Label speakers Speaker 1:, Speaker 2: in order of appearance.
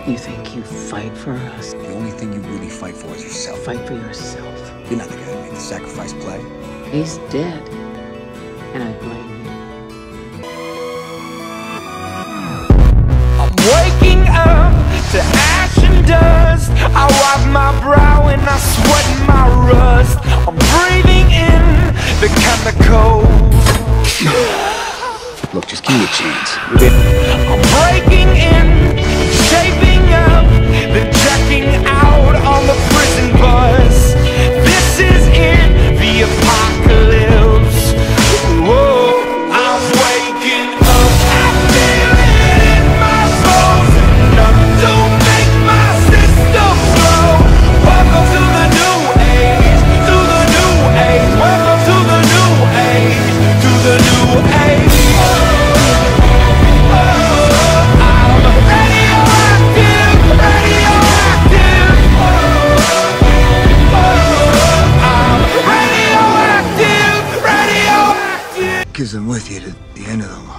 Speaker 1: You think you fight for us?
Speaker 2: The only thing you really fight for is yourself.
Speaker 1: Fight for yourself.
Speaker 2: You're not the guy that made the sacrifice play.
Speaker 1: He's dead. And I blame you.
Speaker 3: I'm waking up to ash and dust. I wipe my brow and I sweat my rust. I'm breathing in the chemicals.
Speaker 2: Look, just give me a chance.
Speaker 3: I'm breaking in, shaping up, then checking out on the prison bus. This is it, the apocalypse. Whoa, I'm waking up. I feel it in my bones, enough to make my system blow. Welcome to the new age, to the new age. Welcome to the new age, to the new age.
Speaker 2: Because I'm with you to the end of the line.